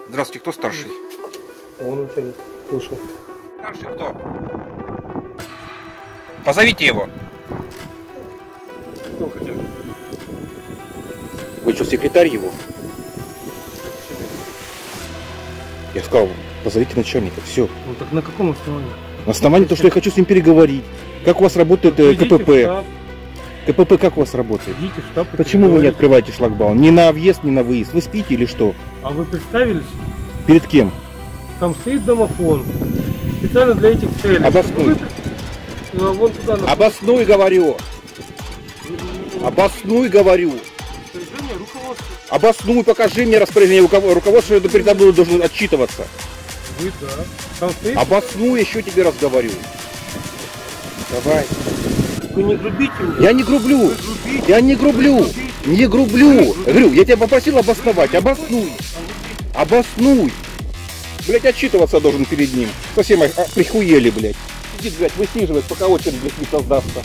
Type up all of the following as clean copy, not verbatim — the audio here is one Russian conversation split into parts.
Здравствуйте, кто старший? Он начальник. Слушал. Старший кто? Позовите его. Кто хотел? Вы что, секретарь его? Я сказал, позовите начальника, все. Ну так на каком основании? На основании того, что я хочу с ним переговорить. Как у вас работает КПП? КПП как у вас работает? Идите в штаб. Почему вы не открываете шлагбаум? Ни на въезд, ни на выезд. Вы спите или что? А вы представились? Перед кем? Там стоит домофон. Специально для этих целей. Обоснуй. Вон туда на... Обоснуй, говорю. Обоснуй, говорю. Распоряжение руководства. Обоснуй, покажи мне распоряжение руководства, что передо мной должен отчитываться. Вы, да. Там стоит... Обоснуй, еще тебе раз говорю. Давай. Вы не грубите меня. Я не грублю. Я не грублю. Не грублю. Говорю, я тебя попросил обосновать. Обоснуй. Обоснуй. Блять, отчитываться должен перед ним. Совсем прихуели, блять. Сидит, блять, высиживает, пока очередь, блядь, не создастся.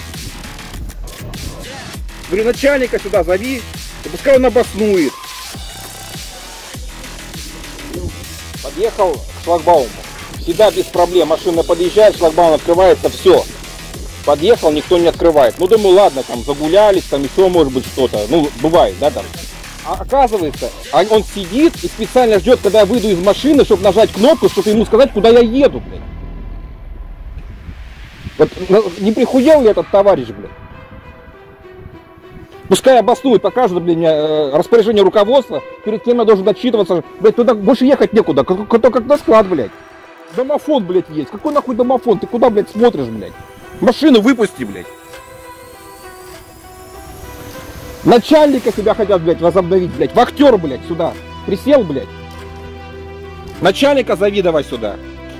Говорю, начальника сюда зови, и пускай он обоснует. Подъехал к шлагбауму. Всегда без проблем. Машина подъезжает, шлагбаум открывается, все. Подъехал, никто не открывает. Ну, думаю, ладно, там загулялись, там еще может быть что-то. Ну, бывает, да, там. А оказывается, он сидит и специально ждет, когда я выйду из машины, чтобы нажать кнопку, чтобы ему сказать, куда я еду, блядь. Вот не прихуел ли этот товарищ, блядь? Пускай обоснует, покажет, блядь, мне распоряжение руководства, перед кем я должен отчитываться. Блядь, туда больше ехать некуда, как на склад, блядь. Домофон, блядь, есть. Какой нахуй домофон? Ты куда, блядь, смотришь, блядь? Машину выпусти, блядь. Начальника себя хотят, блядь, возобновить, блядь. Вахтер, блядь, сюда. Присел, блядь. Начальника зови давай сюда.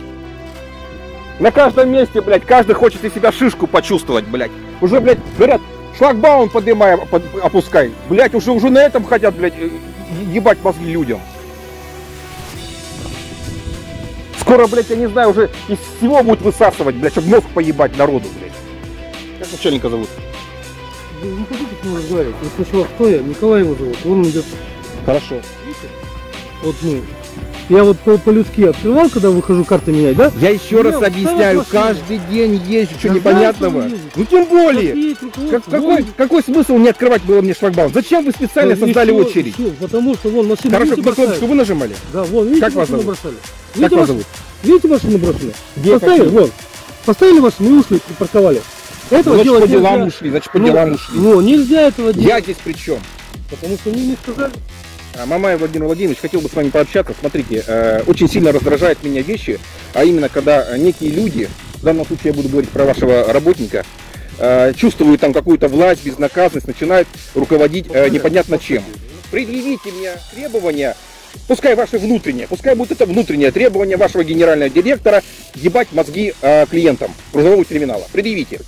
На каждом месте, блядь, каждый хочет из себя шишку почувствовать, блядь. Уже, блядь, говорят, шлагбаум поднимай, опускай. Блядь, уже на этом хотят, блядь, ебать мозги людям. Скоро, блядь, я не знаю, уже из всего будут высасывать, блядь, чтобы мозг поебать народу, блядь. Как начальника зовут? Вы не хотите с ним разговаривать? Вы сначала кто я? Николай его зовут. Он идет. Хорошо. Видите? Вот мы. Я вот по-людски открывал, когда выхожу карты менять, да? Я еще раз объясняю, каждый день есть что непонятного. Ну тем более. Какой смысл не открывать было мне шлагбаум? Зачем вы специально создали очередь? Потому что вон машина. Хорошо, кнопочку вы нажимали? Да, вон, видите, как вас зовут? бросали. Как вас зовут? Видите, машину бросили? Где поставили, вон. Поставили машину и ушли, припарковали. Этого значит, делать по делам нельзя. ушли, значит, по делам ушли. Ну, нельзя этого делать. Я здесь при чем? Потому что мне не сказали. Мамаев Владимир Владимирович, хотел бы с вами пообщаться. Смотрите, очень сильно раздражают меня вещи, а именно, когда некие люди, в данном случае я буду говорить про вашего работника, чувствуют там какую-то власть, безнаказанность, начинают руководить непонятно чем. Предъявите мне требования, пускай ваши внутренние, пускай будет это внутреннее требование вашего генерального директора ебать мозги клиентам грузового терминала. Предъявите.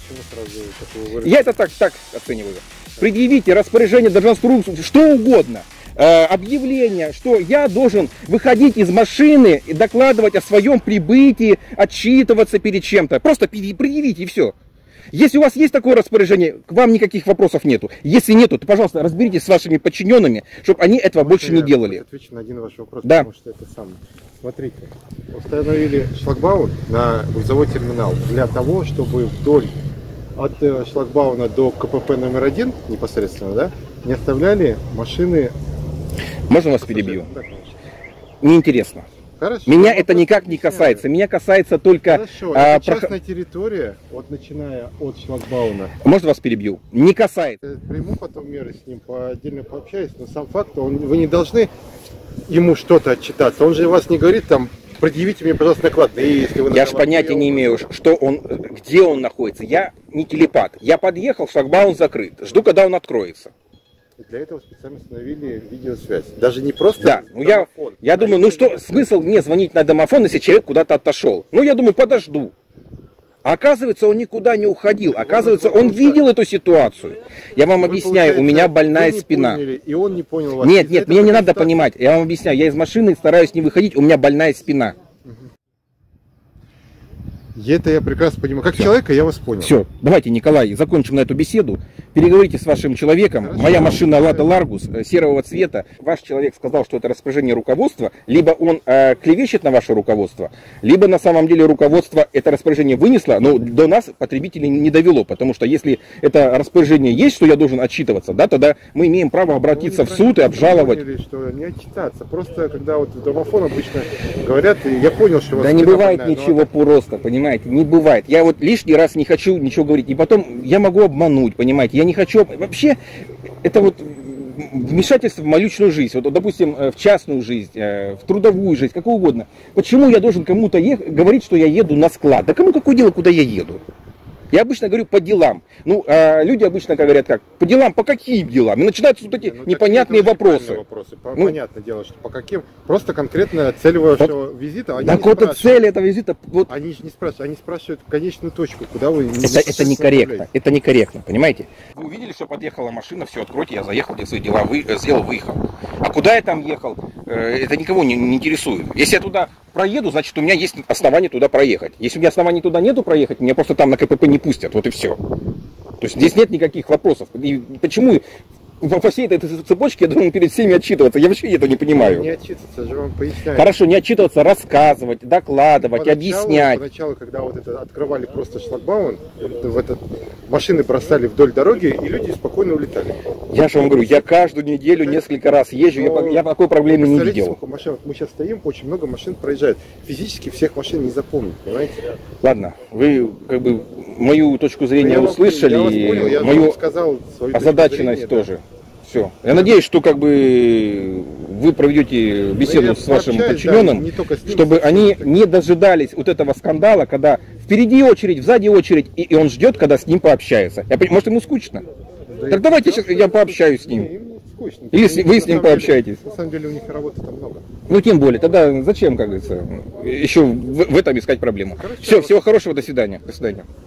Я это так оцениваю. Предъявите распоряжение, должностную, что угодно. Объявление, что я должен выходить из машины и докладывать о своем прибытии, отчитываться перед чем-то. Просто предъявите и все. Если у вас есть такое распоряжение, к вам никаких вопросов нету. Если нету, то, пожалуйста, разберитесь с вашими подчиненными, чтобы они этого больше не делали. Отвечу на один ваш вопрос, да. Потому что это самое. Смотрите, установили шлагбаум на грузовой терминал для того, чтобы вдоль от шлагбаума до КПП номер 1 непосредственно, да, не оставляли машины. Можно вас перебью? Да, конечно. Неинтересно. Хорошо. Меня это никак не касается. Меня касается только... Хорошо, это частная территория, вот начиная от шлагбаума. Можно вас перебью? Не касается. Приму потом меры с ним, отдельно пообщаюсь, но сам факт, вы не должны ему что-то отчитаться. Он же вас не говорит там, предъявите мне, пожалуйста, накладные. Если вы я же понятия не имею, что он, где он находится. Я не телепат. Я подъехал, шлагбаум закрыт. Жду, когда он откроется. Для этого специально установили видеосвязь. Даже не просто да, ну я думаю, ну что, смысл мне звонить на домофон, если человек куда-то отошел? Ну я думаю, подожду. А оказывается, он никуда не уходил. Оказывается, он видел эту ситуацию. Я вам объясняю, у меня больная спина. И он не понял вас. Нет, меня не надо понимать. Я вам объясняю, я из машины стараюсь не выходить, у меня больная спина. Это я прекрасно понимаю. Как человека я вас понял. Все, давайте, Николай, закончим на эту беседу. Переговорите с вашим человеком. Хорошо. Моя машина Лада Ларгус серого цвета. Ваш человек сказал, что это распоряжение руководства. Либо он клевещет на ваше руководство, либо на самом деле руководство это распоряжение вынесло, но до нас потребителей не довело. Потому что если это распоряжение есть, что я должен отчитываться, да, тогда мы имеем право обратиться в суд и обжаловать. Поняли, что не отчитаться. Просто когда вот в домофон обычно говорят, и я понял, что у вас Да не бывает нормально, ничего просто, понимаете, не бывает. Я вот лишний раз не хочу ничего говорить, и потом я могу обмануть, понимаете, я не хочу, вообще, это вот вмешательство в мою личную жизнь, вот, допустим, в частную жизнь, в трудовую жизнь, какую угодно. Почему я должен кому-то говорить, что я еду на склад? Да кому какое дело, куда я еду? Я обычно говорю по делам. Ну, люди обычно говорят как? По делам, по каким делам? И начинаются вот эти непонятные вопросы. Ну, понятное дело, что по каким. Просто конкретно цель вашего визита. Они так вот цель этого визита. Вот, они же не спрашивают, они спрашивают конечную точку, куда вы это некорректно. Это некорректно, понимаете? Вы увидели, что подъехала машина, все, откройте, я заехал, я свои дела сделал, выехал. А куда я там ехал, это никого не интересует. Если я туда проеду, значит у меня есть основания туда проехать. Если у меня оснований туда нету проехать, меня просто там на КПП не пустят, вот и все. То есть здесь нет никаких вопросов. И почему по всей этой цепочке я должен перед всеми отчитываться? Я вообще этого не понимаю. Не отчитываться, я же вам поясняю. Хорошо, не отчитываться, рассказывать, докладывать, объяснять. Поначалу, когда вот это открывали просто шлагбаум, машины бросали вдоль дороги, и люди спокойно улетали. Я же вам говорю, я каждую неделю несколько раз езжу, я такой проблемы не видел. Машин, мы сейчас стоим, очень много машин проезжает. Физически всех машин не запомнить, понимаете? Ладно, вы как бы мою точку зрения услышали, я мою сказал свою озадаченность тоже. Все. Я надеюсь, что как бы вы проведете беседу с вашим подчиненным, чтобы они не дожидались вот этого скандала, когда впереди очередь, сзади очередь, и он ждет, когда с ним пообщается. Может, ему скучно? Так давайте сейчас я пообщаюсь с ним. Или вы с ним пообщаетесь. На самом деле у них работы там много. Ну тем более, тогда зачем, как говорится, еще в этом искать проблему. Все, всего хорошего, до свидания. До свидания.